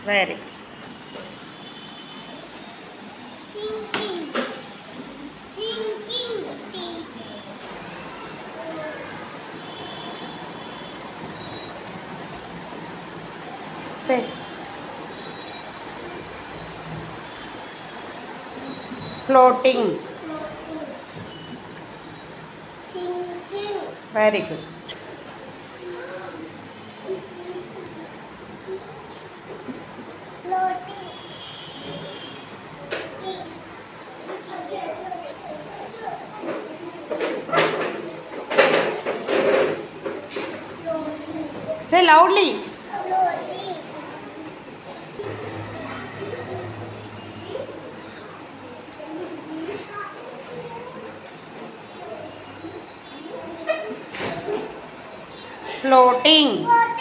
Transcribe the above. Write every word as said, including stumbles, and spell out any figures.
Very good. Singing. Singing. Teach. Say. Floating. Floating. Singing. Very good. Floating. Say loudly. Floating. Floating. Floating.